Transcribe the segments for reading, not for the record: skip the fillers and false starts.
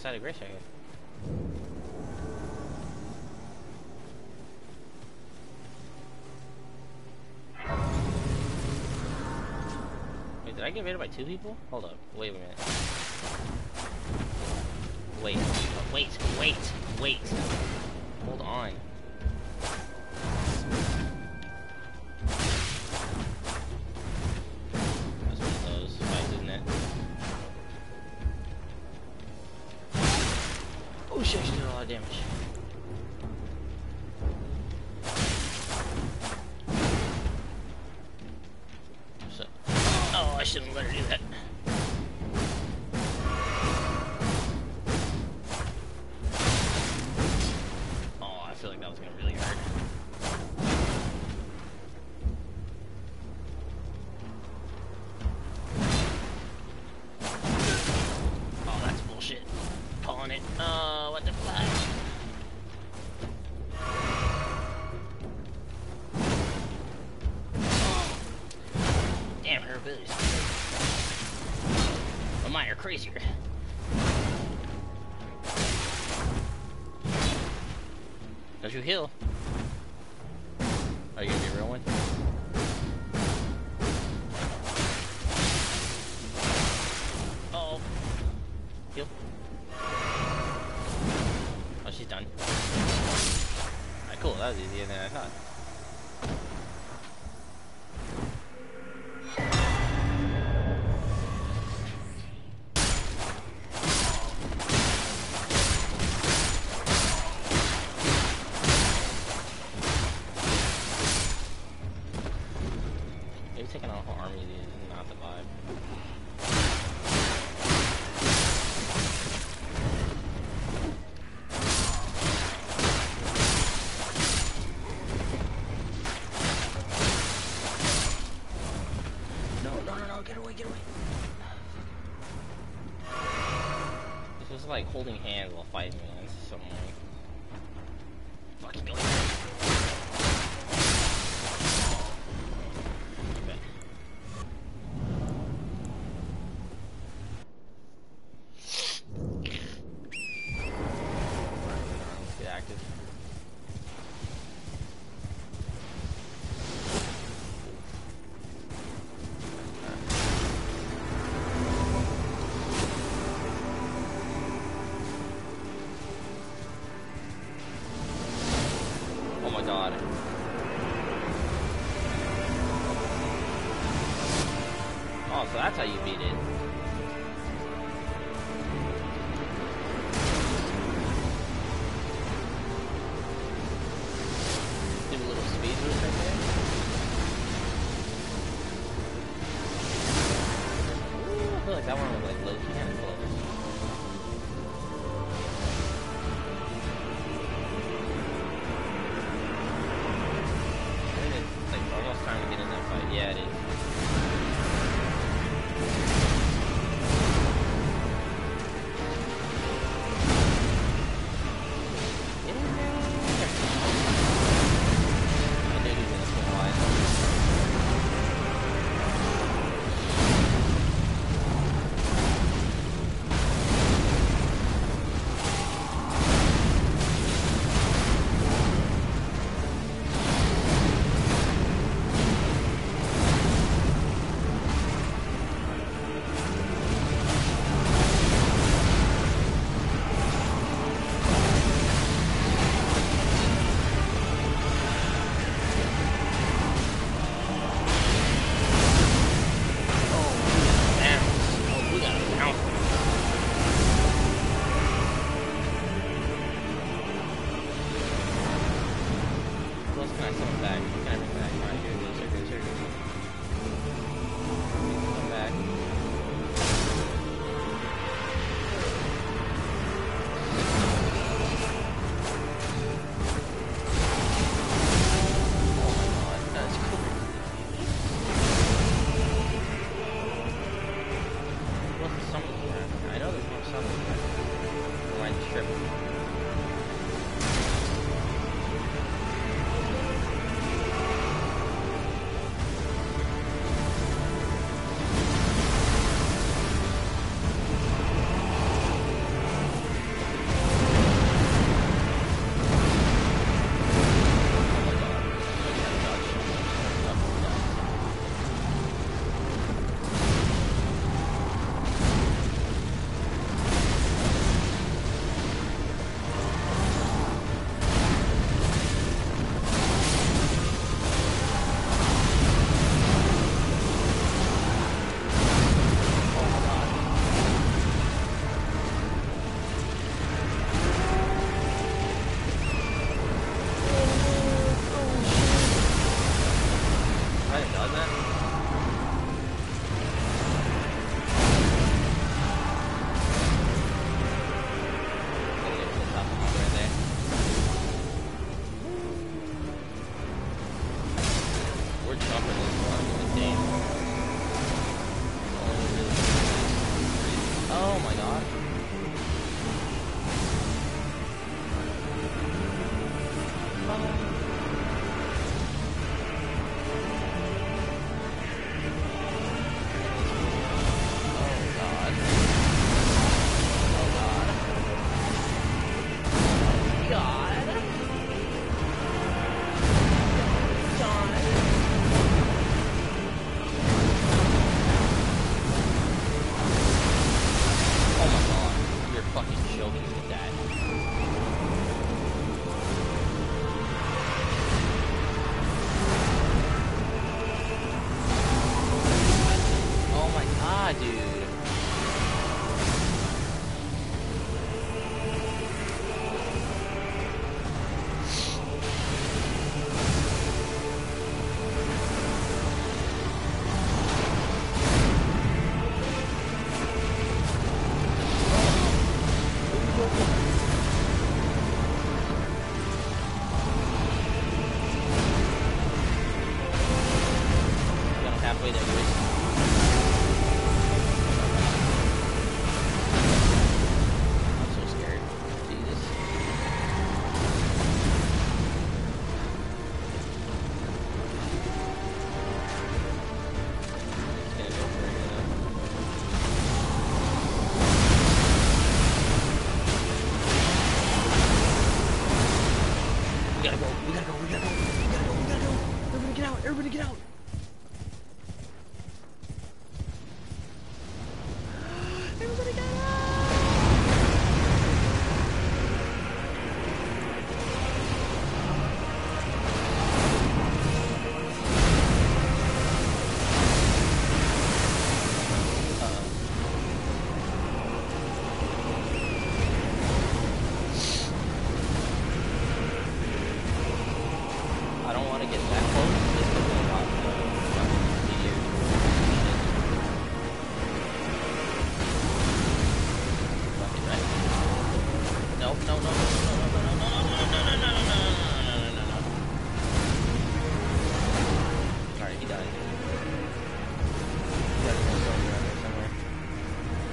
side of Gray Shack. Wait, did I get raided by 2 people? Hold up. Wait a minute. Wait. Wait. Hold on. That's one of those fights, isn't it? Oh shit, she did a lot of damage. So, oh, I shouldn't let her do that. Oh, I feel like that was gonna really hurt. Oh, that's bullshit. Calling it. What the fuck? Damn, her abilities. But mine are crazier. Don't you heal? Are you gonna be a real one? Uh oh. Heal. Oh, she's done. Alright, cool. That was easier than I thought. Maybe taking out a whole army is not the vibe. No, get away. This was like holding hands while fighting, man. This is so annoying. Fucking go. Active. Oh my god. Oh, so that's how you beat it. Do a little speed boost right there. Ooh, I feel like that one was like low-key kind of close. I think it's like almost time to get in that fight. Yeah, it is.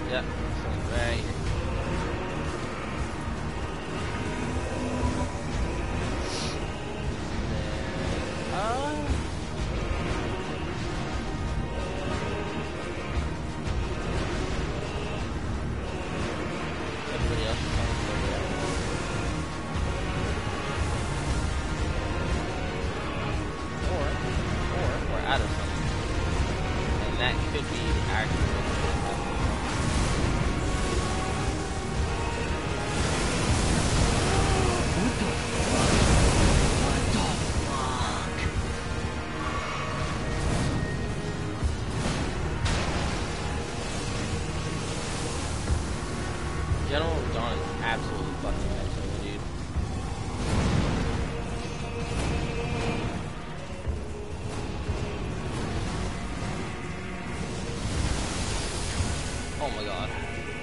Yep, so right here. Everybody else is coming over there. Or we're out of something. And that could be the actual. General Dawn is absolutely fucking excellent, dude. Oh my god.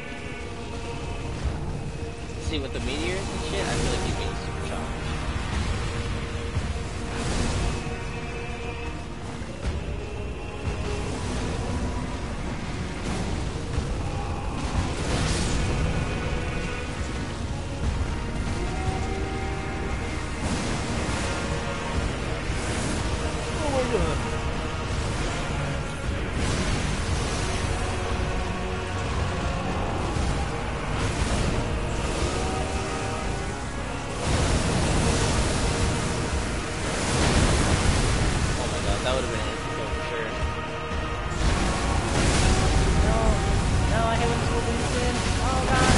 See, with the meteors and shit, I feel like he's being super challenged. That would have been an kill for sure. No, I haven't spoken this in. Oh god.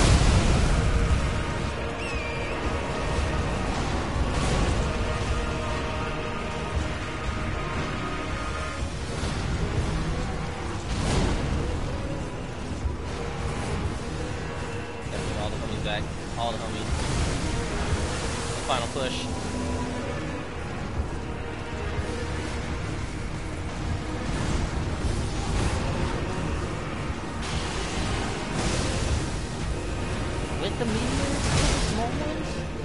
Definitely all the homies back. All the homies. The final push. With the meteors? With the small ones?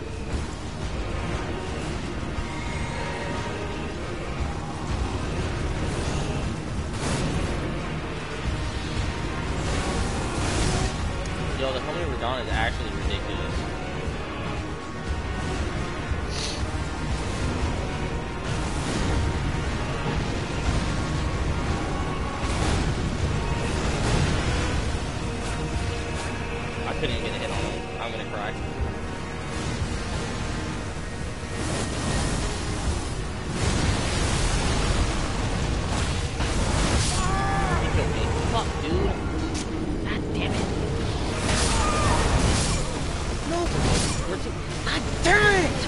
Yo, the homie Radon is actually ridiculous. I couldn't even get a hit on him. I'm gonna cry. He killed me. Fuck, dude. God damn it. No! God damn it!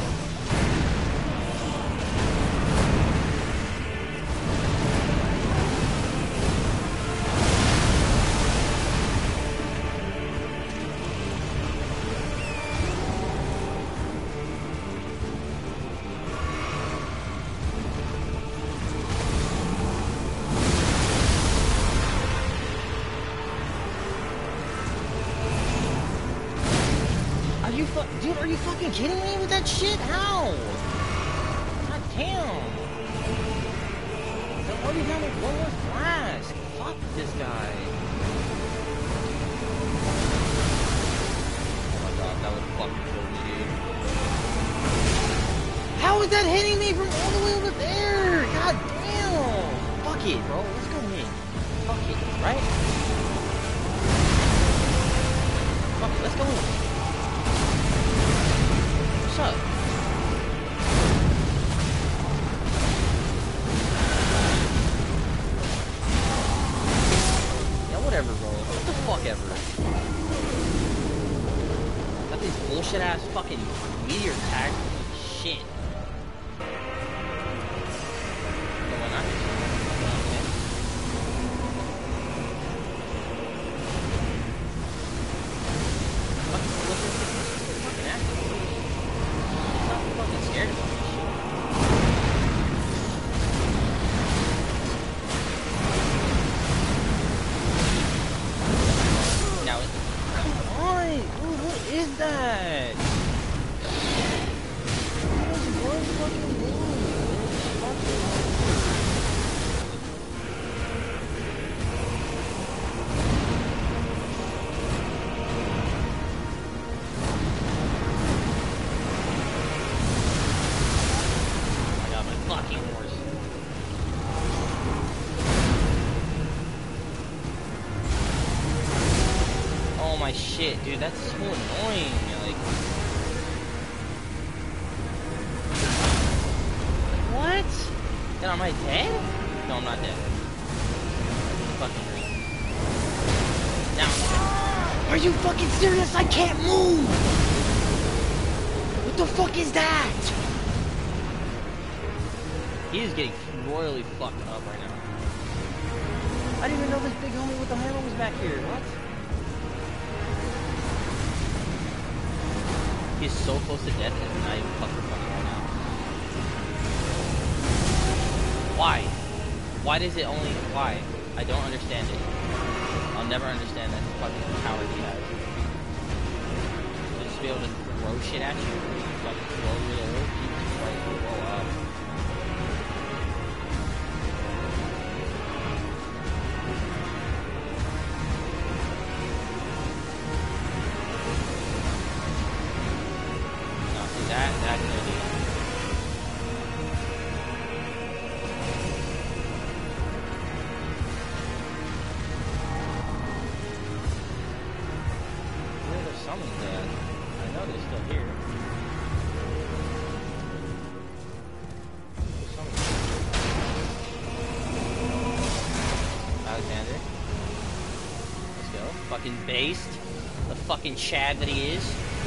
Dude, are you fucking kidding me with that shit? How? God damn. I'm already down with one more flask. Fuck this guy. Oh my god, that would fucking kill me, dude. How is that hitting me from all the way over there? God damn. Fuck it, bro. Let's go in. Fuck it, right? Fuck it, let's go in. What's up? Yeah, whatever, bro. What the fuck ever. Got these bullshit ass fucking meteor tags. Shit. What is that? my shit, dude. That's so annoying. Like, what? Then am I dead? No, I'm not dead. Fucking green. Now. Are you fucking serious? I can't move! What the fuck is that? He is getting royally fucked up right now. I didn't even know this big homie with the hammer was back here. What? He's so close to death and it's not even fucking funny right now. Why? Why does it only... Why? I don't understand it. I'll never understand that fucking power he has. Just be able to throw shit at you. Fucking throw really old people just like blow up. No, see that could do it. Based, the fucking Chad that he is.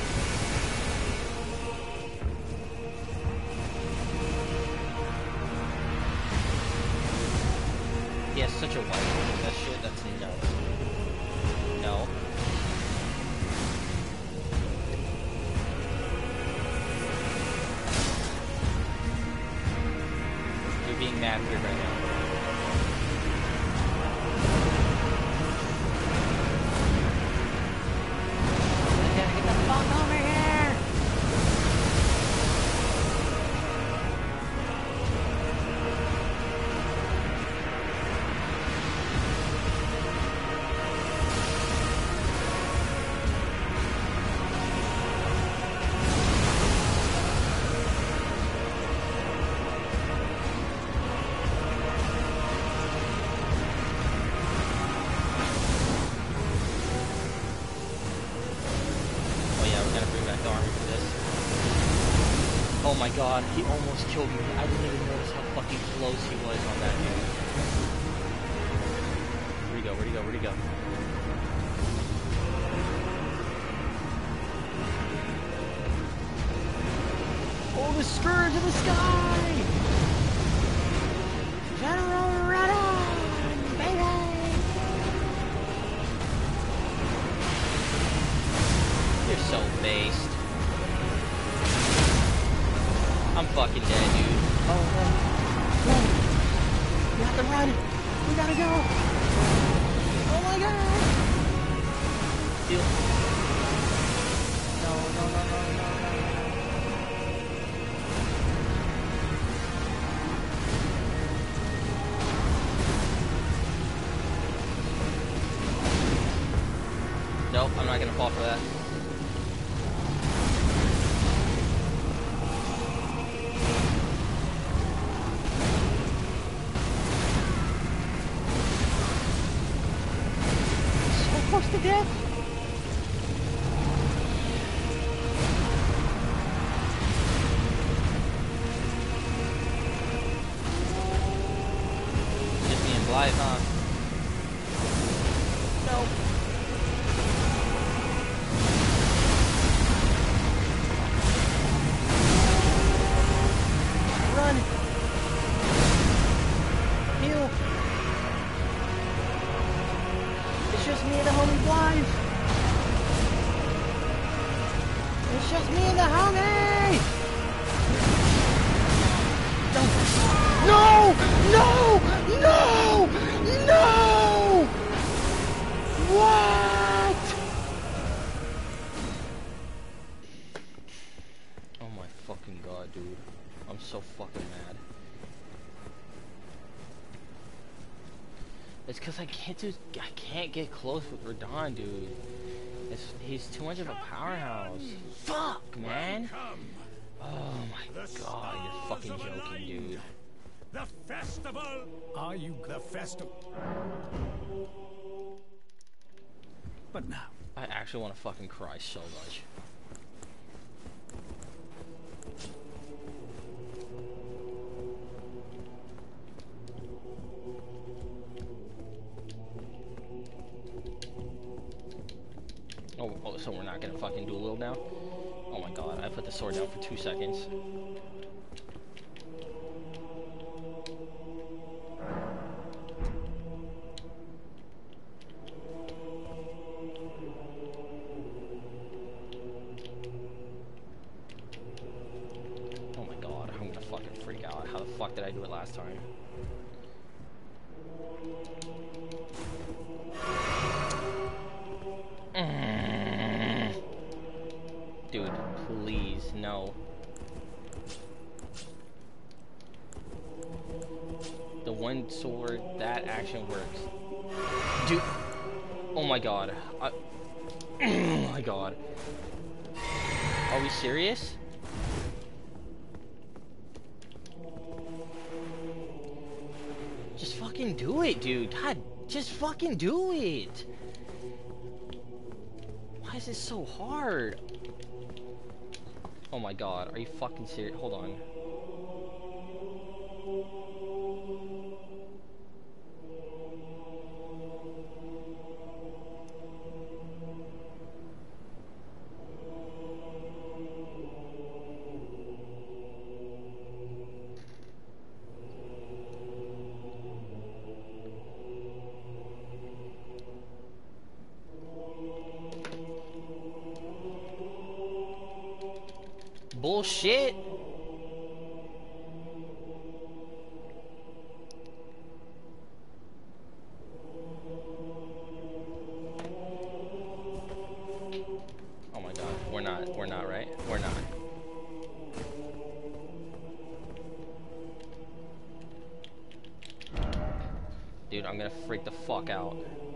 He has such a white look. That shit, that's nuts. No. You're being mad weird right now. Oh my god, he almost killed me. I didn't even notice how fucking close he was on that dude. Where'd he go? Where'd he go? Where'd he go? Oh, the Scourge of the Sky! General Radon, baby! You're so based. I'm fucking dead, dude. Oh, run. Run. We have to run. We gotta go. Oh my god. Heal. No. Nope, I'm not gonna fall for that. To death. Just being Blythe, huh? No. Run. Heal. It's just me and the homie Blythe. It's just me and the homie. No! What? Oh my fucking god, dude. I'm so fucking mad. It's because I can't get close with Radon, dude. He's too much of a powerhouse. Fuck, man. Oh my god, you're fucking joking, dude. The festival! Are you the festival? But now, I actually want to fucking cry so much. Oh, so we're not gonna fucking dual wield now? Oh my god, I put the sword down for 2 seconds. Oh my god, I'm gonna fucking freak out. How the fuck did I do it last time? Dude, please, no. The one sword, that action works. Dude, oh my god. Oh my god. Are we serious? Just fucking do it, dude. God, just fucking do it. Why is this so hard? Oh my god, are you fucking serious? Hold on. Bullshit. Oh my god, we're not, right? We're not. Dude, I'm gonna freak the fuck out.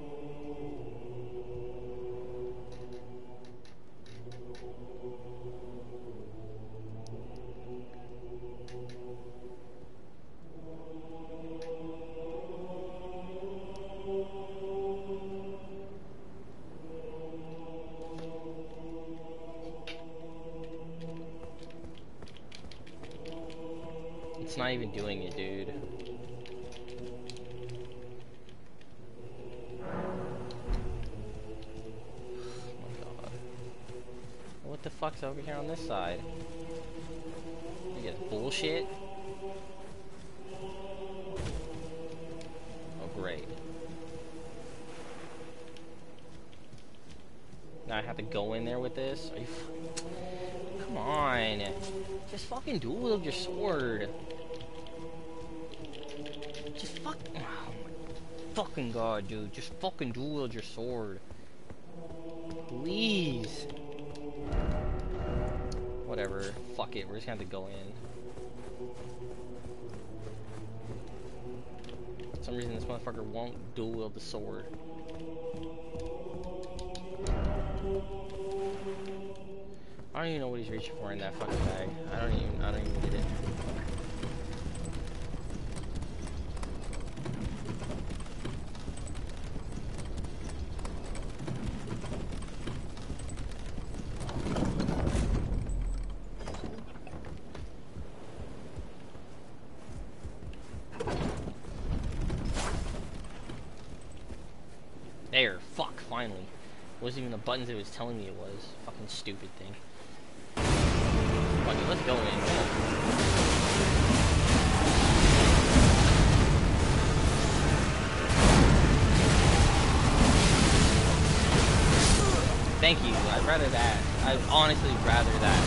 It's not even doing it, dude. Oh my god. What the fuck's over here on this side? You guys bullshit? Oh great. Now I have to go in there with this? Are you Come on. Just fucking dual wield your sword. Just fuck. Oh my fucking god, dude. Just fucking dual wield your sword. Please. Whatever. Fuck it. We're just gonna have to go in. For some reason, this motherfucker won't dual wield the sword. I don't even know what he's reaching for in that fucking bag. I don't even get it. There, fuck, finally. It wasn't even the buttons it was telling me it was. Fucking stupid thing. Fuck it, let's go in. Thank you, I'd rather that. I'd honestly rather that.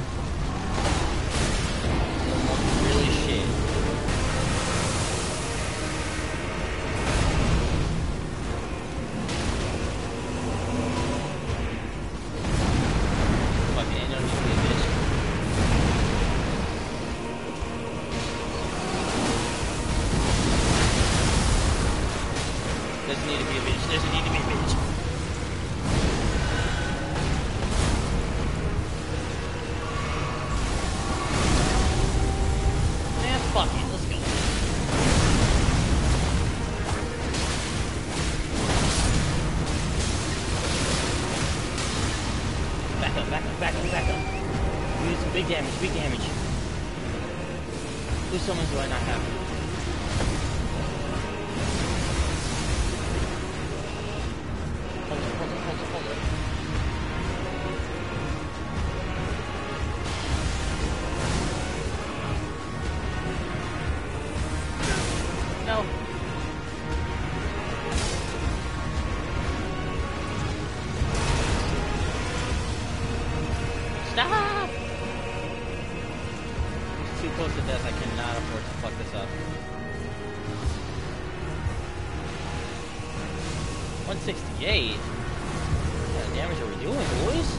Really shit. Doesn't need to be a bitch. Doesn't need to be a bitch. back up, back up, back up. We did some big damage, big damage. Whose summons do I not have? Hold on, hold on, hold on, hold on. No. Stop! It's too close to death. I cannot afford to fuck this up. 168? What kind of damage are we doing, boys?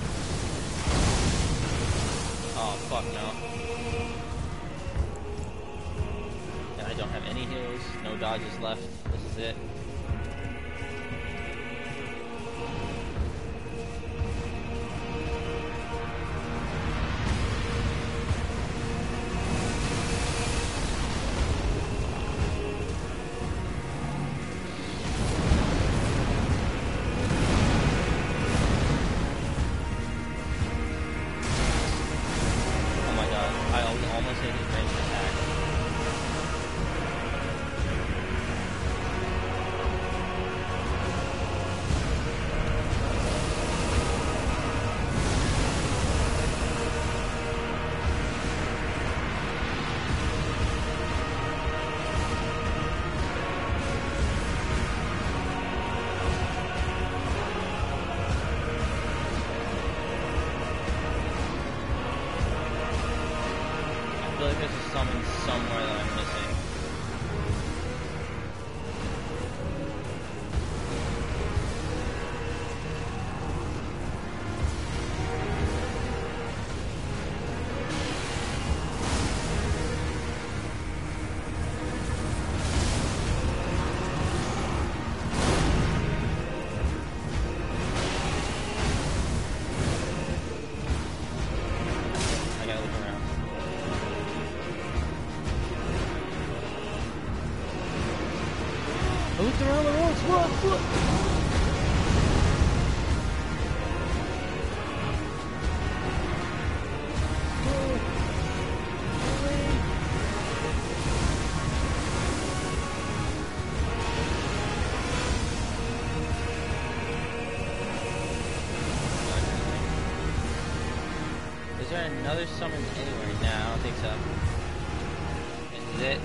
Oh, fuck no. And I don't have any heals. No dodges left. This is it. Almost hit his ranged attack. I feel like there's a summon somewhere that I'm missing. I gotta look around. I looked around the ropes. Look! Is there another summon anywhere? Nah, I don't think so. This is it.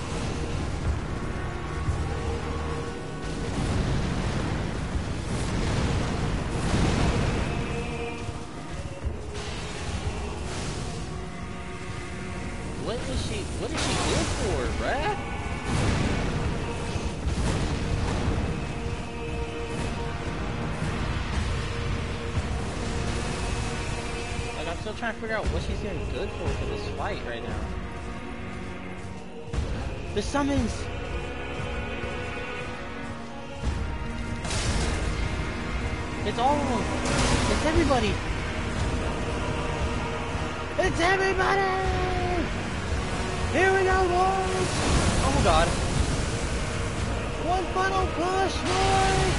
What is she good for, bruh? Like, I'm still trying to figure out what she's getting good for this fight right now. The summons! It's all of them! It's everybody! It's everybody! Here we go, boys! Oh god. One final push, boys!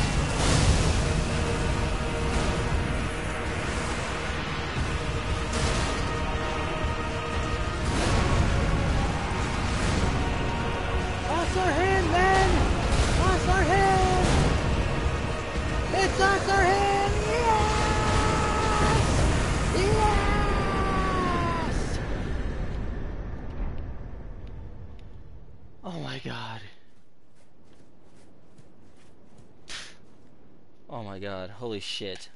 Toss our hand, man! Toss our hand! It's toss our hand! Yes! Yes! Oh my god. Oh my god. Holy shit.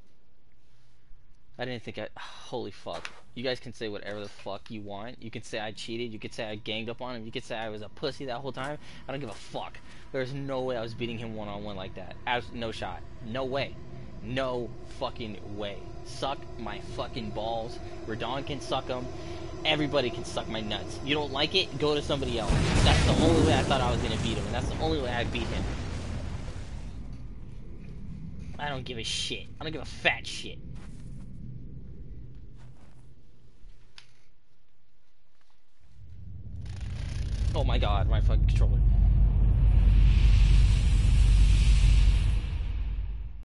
I didn't think holy fuck. You guys can say whatever the fuck you want. You can say I cheated. You can say I ganged up on him. You can say I was a pussy that whole time. I don't give a fuck. There's no way I was beating him one-on-one like that. No shot. No way. No fucking way. Suck my fucking balls. Radahn can suck them. Everybody can suck my nuts. You don't like it? Go to somebody else. That's the only way I thought I was gonna beat him, and that's the only way I beat him. I don't give a shit. I don't give a fat shit. Oh my god, my fucking controller.